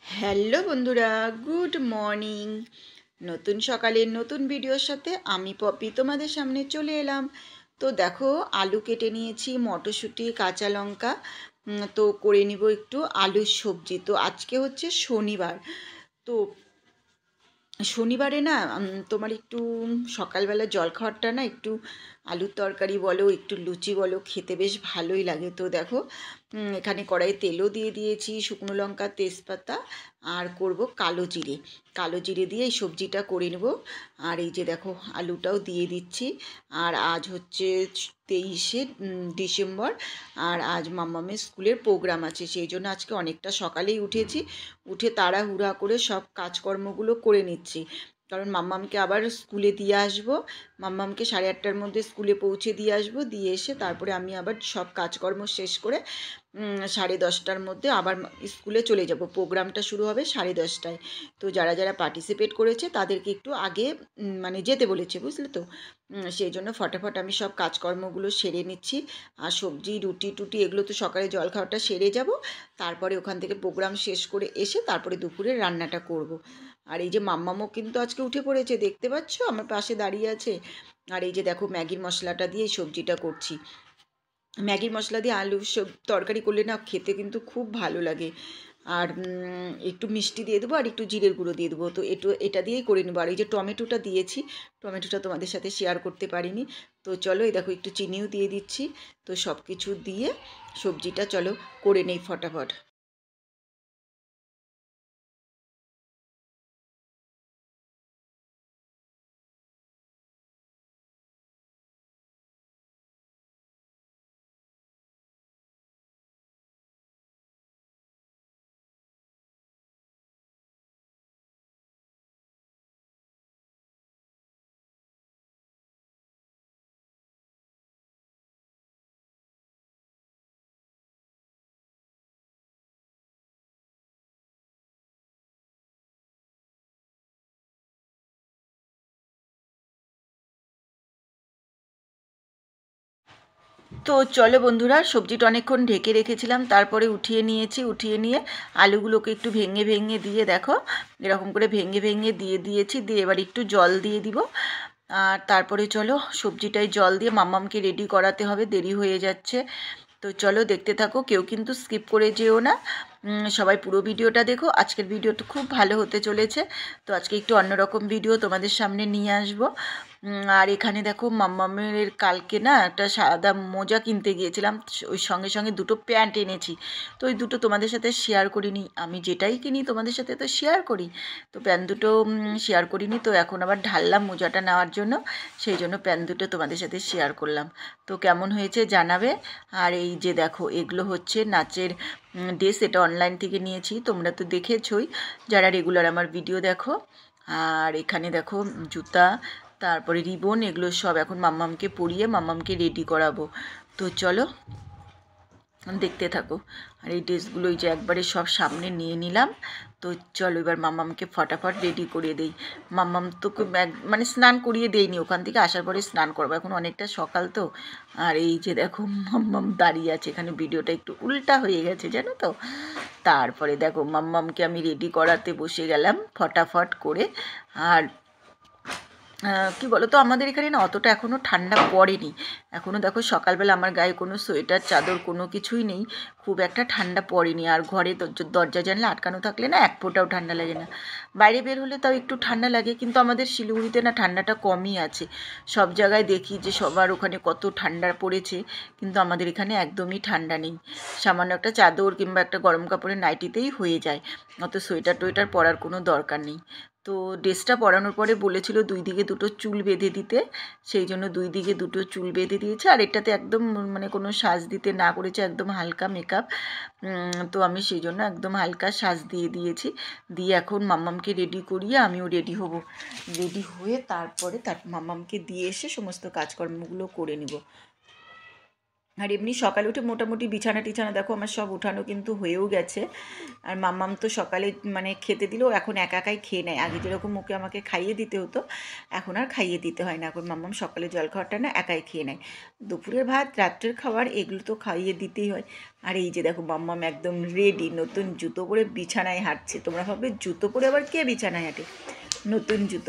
Hello বন্ধুরা, good morning. নতুন সকালের নতুন ভিডিওর সাথে আমি পপি তোমাদের সামনে চলে এলাম। তো দেখো, আলু কেটে নিয়েছি, মটরশুঁটি, কাঁচা লঙ্কা, তো করে নিব একটু আলুর সবজি। তো আজকে হচ্ছে শনিবার। তো শনিবারে না তোমার একটু সকালবেলা জলখাবারটা না একটু আলুর তরকারি বলো, একটু লুচি বলো, খেতে বেশ ভালোই লাগে। তো দেখো, এখানে কড়াইয়ে তেলও দিয়ে দিয়েছি, শুকনো লঙ্কা, তেজপাতা, আর করব কালো জিরে। কালো জিরে দিয়ে এই সবজিটা করে নেব। আর এই যে দেখো, আলুটাও দিয়ে দিচ্ছি। আর আজ হচ্ছে 23শে ডিসেম্বর। আর আজ মাম্মামের স্কুলের প্রোগ্রাম আছে, সেই জন্য আজকে অনেকটা সকালেই উঠেছি। উঠে তাড়াহুড়া করে সব কাজকর্মগুলো করে নিচ্ছি, কারণ মাম্মামকে আবার স্কুলে দিয়ে আসবো। মাম্মামকে 8:30টার মধ্যে স্কুলে পৌঁছে দিয়ে আসবো, দিয়ে এসে তারপরে আমি আবার সব কাজকর্ম শেষ করে 10:30টার মধ্যে আবার স্কুলে চলে যাব। প্রোগ্রামটা শুরু হবে 10:30টায়। তো যারা যারা পার্টিসিপেট করেছে তাদেরকে একটু আগে মানে যেতে বলেছে, বুঝলে তো। সেই জন্য ফটাফট আমি সব কাজকর্মগুলো সেরে নিচ্ছি। আর সবজি, রুটি টুটি এগুলো তো সকালে জলখাবারটা সেরে যাব, তারপরে ওখান থেকে প্রোগ্রাম শেষ করে এসে তারপরে দুপুরে রান্নাটা করব। আর এই যে মাম্মামও কিন্তু আজকে উঠে পড়েছে, দেখতে পাচ্ছ আমার পাশে দাঁড়িয়ে আছে। আর এই যে দেখো, ম্যাগির মশলাটা দিয়ে এই সবজিটা করছি। ম্যাগির মশলা দিয়ে আলু তরকারি করলে না খেতে কিন্তু খুব ভালো লাগে। আর একটু মিষ্টি দিয়ে দেবো, আর একটু জিরের গুঁড়ো দিয়ে দেবো। তো এটা দিয়েই করে নেবো। আর এই যে টমেটোটা দিয়েছি, টমেটোটা তোমাদের সাথে শেয়ার করতে পারিনি। তো চলো, এই দেখো একটু চিনিও দিয়ে দিচ্ছি। তো সব কিছু দিয়ে সবজিটা চলো করে নেই ফটাফট। তো চলো বন্ধুরা, সবজিটা অনেকক্ষণ ঢেকে রেখেছিলাম, তারপরে উঠিয়ে নিয়েছি। উঠিয়ে নিয়ে আলুগুলোকে একটু ভেঙে ভেঙে দিয়ে দেখো, এরকম করে ভেঙে ভেঙে দিয়ে দিয়েছি। দিয়ে এবার একটু জল দিয়ে দিব। আর তারপরে চলো, সবজিটায় জল দিয়ে মাম্মামকে রেডি করাতে হবে, দেরি হয়ে যাচ্ছে। তো চলো দেখতে থাকো, কেউ কিন্তু স্কিপ করে যেও না। সবাই পুরো ভিডিওটা দেখো, আজকের ভিডিওটা খুব ভালো হতে চলেছে। তো আজকে একটু অন্যরকম ভিডিও তোমাদের সামনে নিয়ে আসবো। আর এখানে দেখো, মাম্মামের কালকে না একটা সাদা মোজা কিনতে গিয়েছিলাম, ওই সঙ্গে সঙ্গে দুটো প্যান্ট এনেছি। তো ওই দুটো তোমাদের সাথে শেয়ার করিনি, আমি যেটাই কিনি তোমাদের সাথে তো শেয়ার করি। তো প্যান্ট দুটো শেয়ার করিনি, তো এখন আবার ঢাললাম মোজাটা নেওয়ার জন্য, সেই জন্য প্যান্ট দুটো তোমাদের সাথে শেয়ার করলাম। তো কেমন হয়েছে জানাবে। আর এই যে দেখো, এগুলো হচ্ছে নাচের ড্রেস, এটা অনলাইন থেকে নিয়েছি, তোমরা তো দেখেছোই যারা রেগুলার আমার ভিডিও দেখো। আর এখানে দেখো জুতা, তারপরে রিবন, এগুলো সব এখন মাম্মামকে পরিয়ে মাম্মামকে রেডি করাবো। তো চলো দেখতে থাকো। আর এই ড্রেসগুলো এই যে একবারে সব সামনে নিয়ে নিলাম। তো চলো এবার মাম্মামকে ফটাফট রেডি করে দেই। মাম্মাম তো মানে স্নান করিয়ে দেইনি, ওখান থেকে আসার পরে স্নান করবো, এখন অনেকটা সকাল তো। আর এই যে দেখো, মাম্মাম দাঁড়িয়ে আছে এখানে, ভিডিওটা একটু উল্টা হয়ে গেছে জানো তো। তারপরে দেখো, মাম্মামকে আমি রেডি করাতে বসে গেলাম ফটাফট করে। আর কী বলো তো, আমাদের এখানে না অতটা এখনও ঠান্ডা পড়েনি। এখনও দেখো, সকালবেলা আমার গায়ে কোনো সোয়েটার, চাদর কোনো কিছুই নেই, খুব একটা ঠান্ডা পড়েনি। আর ঘরে দরজা জানলা আটকানো থাকলে না এক ফোঁটাও ঠান্ডা লাগে না। বাইরে বের হলে তাও একটু ঠান্ডা লাগে, কিন্তু আমাদের শিলিগুড়িতে না ঠান্ডাটা কমই আছে। সব জায়গায় দেখি যে সবার ওখানে কত ঠান্ডা পড়েছে, কিন্তু আমাদের এখানে একদমই ঠান্ডা নেই। সামান্য একটা চাদর কিংবা একটা গরম কাপড়ের নাইটিতেই হয়ে যায়, অত সোয়েটার টোয়েটার পরার কোনো দরকার নেই। তো ড্রেসটা পরানোর পরে বলেছিল দুই দিকে দুটো চুল বেঁধে দিতে, সেই জন্য দুই দিকে দুটো চুল বেঁধে দিয়েছে। আর এটাতে একদম মানে কোনো সাজ দিতে না করেছে, একদম হালকা মেকআপ। তো আমি সেই জন্য একদম হালকা সাজ দিয়ে দিয়েছি। দিয়ে এখন মাম্মামকে রেডি করিয়ে আমিও রেডি হব। রেডি হয়ে তারপরে মাম্মামকে দিয়ে এসে সমস্ত কাজকর্মগুলো করে নেব। আর এমনি সকালে উঠে মোটামুটি বিছানা টিছানা দেখো আমার সব উঠানো কিন্তু হয়েও গেছে। আর মাম্মাম তো সকালে মানে খেতে দিলেও এখন একা একাই খেয়ে নেয়। আগে যেরকম মুখে আমাকে খাইয়ে দিতে হতো, এখন আর খাইয়ে দিতে হয় না। এখন মাম্মাম সকালে জল খাওয়াটা না একাই খেয়ে নেয়। দুপুরের ভাত, রাত্রের খাবার এগুলো তো খাইয়ে দিতেই হয়। আর এই যে দেখো মাম্মাম একদম রেডি, নতুন জুতো পরে বিছানায় হাঁটছে। তোমরা ভাববে জুতো পরে আবার কে বিছানায় হাঁটে? নতুন জুতো।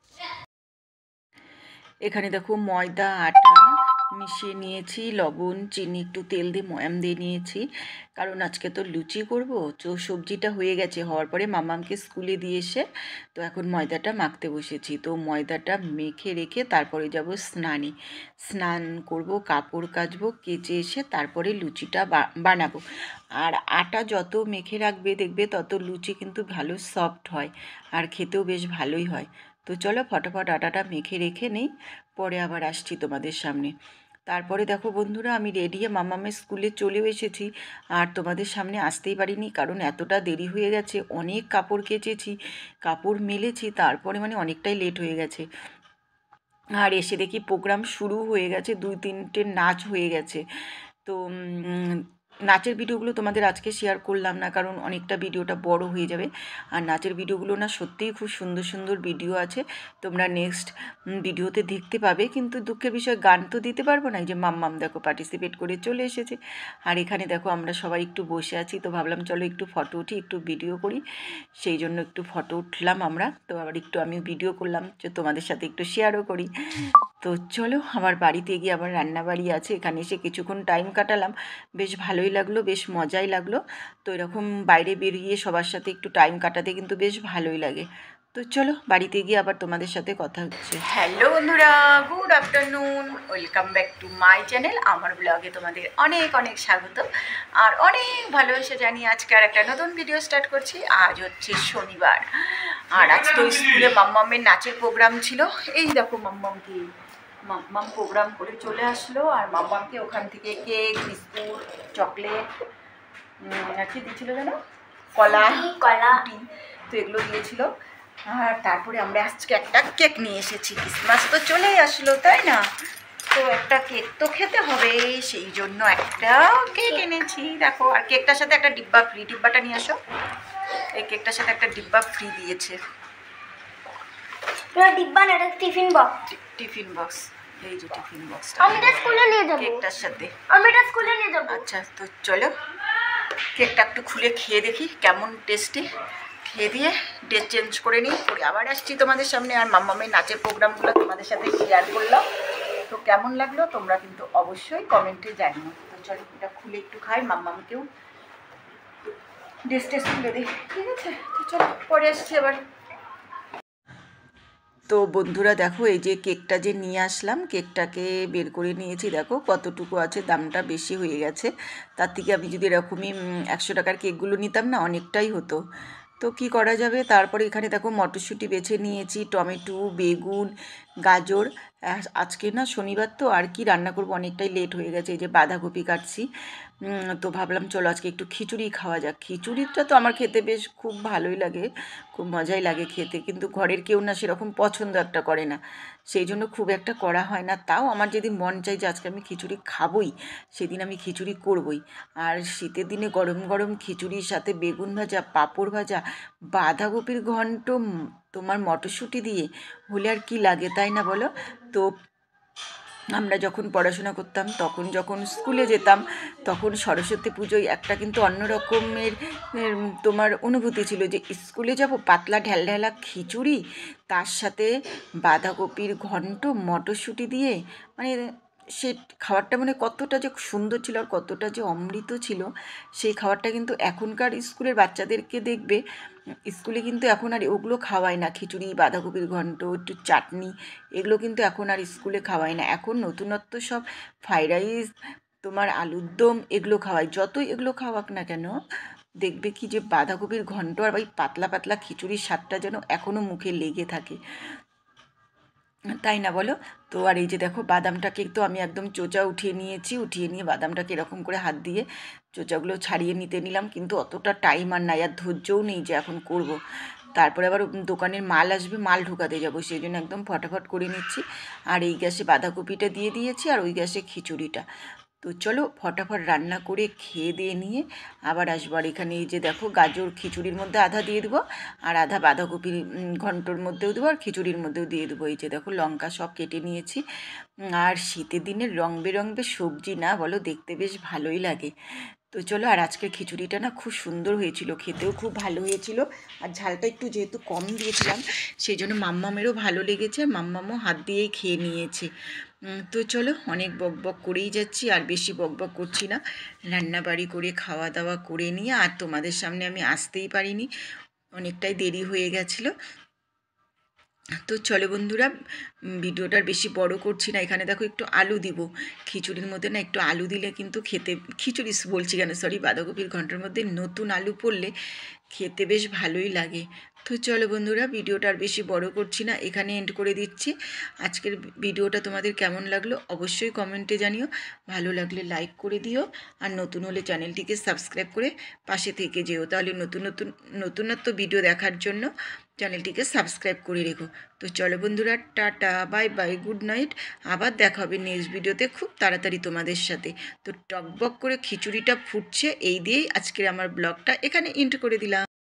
এখানে দেখো ময়দা আটা মিশিয়ে নিয়েছি, লবণ চিনি একটু তেল দিয়ে ময়াম দিয়ে নিয়েছি, কারণ আজকে তো লুচি করব। তো সবজিটা হয়ে গেছে, হওয়ার পরে মামামকে স্কুলে দিয়ে এসে তো এখন ময়দাটা মাখতে বসেছি। তো ময়দাটা মেখে রেখে তারপরে যাব স্নানে, স্নান করব, কাপড় কাচবো, কেচে এসে তারপরে লুচিটা বানাবো। আর আটা যত মেখে রাখবে দেখবে তত লুচি কিন্তু ভালো সফট হয় আর খেতেও বেশ ভালোই হয়। তো চলো ফটাফট আটাটা মেখে রেখে নেই, পরে আবার আসছি তোমাদের সামনে। তারপরে দেখো বন্ধুরা, আমি রেডি হয়ে মামামের স্কুলে চলেও এসেছি। আর তোমাদের সামনে আসতেই পারিনি, কারণ এতটা দেরি হয়ে গেছে। অনেক কাপড় কেচেছি, কাপড় মেলেছি, তারপরে মানে অনেকটাই লেট হয়ে গেছে। আর এসে দেখি প্রোগ্রাম শুরু হয়ে গেছে, 2-3টে নাচ হয়ে গেছে। তো নাচের ভিডিওগুলো তোমাদের আজকে শেয়ার করলাম না, কারণ অনেকটা ভিডিওটা বড় হয়ে যাবে। আর নাচের ভিডিওগুলো না সত্যিই খুব সুন্দর সুন্দর ভিডিও আছে, তোমরা নেক্সট ভিডিওতে দেখতে পাবে। কিন্তু দুঃখের বিষয় গান তো দিতে পারবো না। এই যে মাম্মাম দেখো পার্টিসিপেট করে চলে এসেছে। আর এখানে দেখো আমরা সবাই একটু বসে আছি, তো ভাবলাম চলো একটু ফটো উঠি, একটু ভিডিও করি। সেই জন্য একটু ফটো উঠলাম আমরা। তো আবার একটু আমি ভিডিও করলাম, যে তোমাদের সাথে একটু শেয়ারও করি। তো চলো আমার বাড়িতে গিয়ে আবার রান্নাবাড়ি আছে, এখানে এসে কিছুক্ষণ টাইম কাটালাম, বেশ ভালোই লাগলো, বেশ মজাই লাগলো। তো এরকম বাইরে বেরিয়ে সবার সাথে একটু টাইম কাটাতে কিন্তু বেশ ভালোই লাগে। তো চলো বাড়িতে গিয়ে আবার তোমাদের সাথে কথা হচ্ছে। হ্যালো বন্ধুরা, good afternoon, welcome back to my channel. আমার ব্লগে তোমাদের অনেক অনেক স্বাগত আর অনেক ভালোবাসা জানিয়ে আজকে আর একটা নতুন ভিডিও স্টার্ট করছি। আজ হচ্ছে শনিবার, আর আজ তো স্কুলে মাম্মামের নাচের প্রোগ্রাম ছিল। এই দেখো মাম্মামকে, মাম্মাম প্রোগ্রাম করে চলে আসলো। আর মাম্মামকে ওখান থেকে কেক, বিস্কুট, চকলেট, আর কি দিয়েছিল যেন, কলা, তো এগুলো দিয়েছিল। আর তারপরে আমরা আজকে একটা কেক নিয়ে এসেছি, ক্রিসমাস তো চলেই আসলো তাই না, তো একটা কেক তো খেতে হবে, সেই জন্য একটা কেক এনেছি। দেখো, আর কেকটার সাথে একটা ডিব্বা ফ্রি, ডিব্বাটা নিয়ে আসো। এই কেকটার সাথে একটা ডিব্বা ফ্রি দিয়েছে। ডিব্বা না, এটা টিফিন বক্স। টিফিন বক্স, এই যে টিফিন বক্স, আমি এটা স্কুলে নিয়ে যাব কেকটার সাথে। আমি এটা স্কুলে নিয়ে যাব। আচ্ছা, তো চলো কেকটা একটু খুলে খেয়ে দেখি কেমন টেস্টি। খেয়ে দিয়ে ড্রেস চেঞ্জ করে নিই, করে আবার আসছি তোমাদের সামনে। আর মাম্মামের নাচের প্রোগ্রামগুলো তোমাদের সাথে শেয়ার করলাম, তো কেমন লাগলো তোমরা কিন্তু অবশ্যই কমেন্টে জানিও। তো চলো এটা খুলে একটু খাই, মাম্মামকেও ড্রেস টেস খুলে দিই, ঠিক আছে? তো চলো পরে আসছি আবার। তো বন্ধুরা দেখো, এই যে কেকটা যে নিয়ে আসলাম, কেকটাকে বের করে নিয়েছি। দেখো কতটুকু আছে, দামটা বেশি হয়ে গেছে। তার থেকে আমি যদি এরকমই 100 টাকার কেকগুলো নিতাম না, অনেকটাই হতো। তো কি করা যাবে। তারপরে এখানে দেখো মটরশুঁটি বেছে নিয়েছি, টমেটো, বেগুন, গাজর। আজকে না শনিবার, তো আর কি রান্না করব, অনেকটাই লেট হয়ে গেছে। এই যে বাঁধাকপি কাটছি। তো ভাবলাম চলো আজকে একটু খিচুড়ি খাওয়া যাক। খিচুড়িটা তো আমার খেতে বেশ খুব ভালোই লাগে, খুব মজাই লাগে খেতে, কিন্তু ঘরের কেউ না সেরকম পছন্দ একটা করে না, সেই জন্য খুব একটা করা হয় না। তাও আমার যদি মন চাই যে আজকে আমি খিচুড়ি খাবই, সেদিন আমি খিচুড়ি করবই। আর শীতের দিনে গরম গরম খিচুড়ির সাথে বেগুন ভাজা, পাঁপড় ভাজা, বাঁধাকপির ঘন্ট, তোমার মটরশুঁটি দিয়ে হলে আর কি লাগে, তাই না বলো? তো আমরা যখন পড়াশোনা করতাম, তখন যখন স্কুলে যেতাম, তখন সরস্বতী পুজোয় একটা কিন্তু অন্য রকমের তোমার অনুভূতি ছিল, যে স্কুলে যাব, পাতলা ঢ্যালঢ্যালা খিচুড়ি, তার সাথে বাঁধাকপির ঘন্ট মটরশুঁটি দিয়ে, মানে সে খাবারটা মানে কতটা যে সুন্দর ছিল আর কতটা যে অমৃত ছিল। সেই খাবারটা কিন্তু এখনকার স্কুলের বাচ্চাদেরকে দেখবে, স্কুলে কিন্তু এখন আর ওগুলো খাওয়ায় না। খিচুড়ি, বাঁধাকপির ঘন্ট, একটু চাটনি, এগুলো কিন্তু এখন আর স্কুলে খাওয়ায় না। এখন নতুনত্ব সব ফ্রাইড রাইস, তোমার আলুর দম, এগুলো খাওয়ায়। যতই এগুলো খাওয়াক না কেন, দেখবে কি যে বাঁধাকপির ঘন্ট আর ওই পাতলা পাতলা খিচুড়ির স্বাদটা যেন এখনও মুখে লেগে থাকে, তাই না বলো? তো আর এই যে দেখো বাদামটাকে তো আমি একদম চোচা উঠিয়ে নিয়েছি, উঠিয়ে নিয়ে বাদামটাকে এরকম করে হাত দিয়ে চোচাগুলো ছাড়িয়ে নিতে নিলাম, কিন্তু অতটা টাইম আর নাই, আর ধৈর্যও নেই যে এখন করব। তারপরে আবার দোকানের মাল আসবে, মাল ঢোকাতে যাবো, সেই জন্য একদম ফটাফট করে নিচ্ছি। আর এই গ্যাসে বাঁধাকপিটা দিয়ে দিয়েছি, আর ওই গ্যাসে খিচুড়িটা। তো চলো ফটাফট রান্না করে খেয়ে দিয়ে নিয়ে আবার আসবো। আর এখানে এই যে দেখো গাজর খিচুড়ির মধ্যে আধা দিয়ে দেবো, আর আধা বাঁধাকপির ঘন্টর মধ্যেও দেবো, আর খিচুড়ির মধ্যেও দিয়ে দেবো। এই যে দেখো লঙ্কা সব কেটে নিয়েছি। আর শীতের দিনে রং বেরঙের সবজি না বলো, দেখতে বেশ ভালোই লাগে। তো চলো, আর আজকের খিচুড়িটা না খুব সুন্দর হয়েছিল, খেতেও খুব ভালো হয়েছিল। আর ঝালটা একটু যেহেতু কম দিয়েছিলাম সেই জন্য মাম্মামেরও ভালো লেগেছে, মাম্মামও হাত দিয়েই খেয়ে নিয়েছে। তো চলো, অনেক বক বক করেই যাচ্ছি, আর বেশি বক বক করছি না। রান্নাবাড়ি করে খাওয়া দাওয়া করে নিয়ে আর তোমাদের সামনে আমি আসতেই পারিনি, অনেকটাই দেরি হয়ে গেছিলো। তো চলো বন্ধুরা, ভিডিওটার বেশি বড় করছি না। এখানে দেখো একটু আলু দিব, খিচুড়ির মধ্যে না একটু আলু দিলে কিন্তু খেতে, খিচুড়ি বলছি কেন, সরি, বাঁধাকপির ঘন্টার মধ্যে নতুন আলু পড়লে খেতে বেশ ভালোই লাগে। তো চলো বন্ধুরা, ভিডিওটা আর বেশি বড় করছি না, এখানে এন্ড করে দিচ্ছি। আজকের ভিডিওটা তোমাদের কেমন লাগলো অবশ্যই কমেন্টে জানিও, ভালো লাগলে লাইক করে দিও, আর নতুন হলে চ্যানেলটিকে সাবস্ক্রাইব করে পাশে থেকে যেও, তাহলে নতুনত্ব ভিডিও দেখার জন্য চ্যানেলটিকে সাবস্ক্রাইব করে রেখো। তো চলো বন্ধুরা, টাটা, বাই বাই, গুড নাইট। আবার দেখা হবে নেক্সট ভিডিওতে খুব তাড়াতাড়ি তোমাদের সাথে। তো টকবক করে খিচুড়িটা ফুটছে, এই দিয়েই আজকের আমার ব্লগটা এখানে এন্ড করে দিলাম।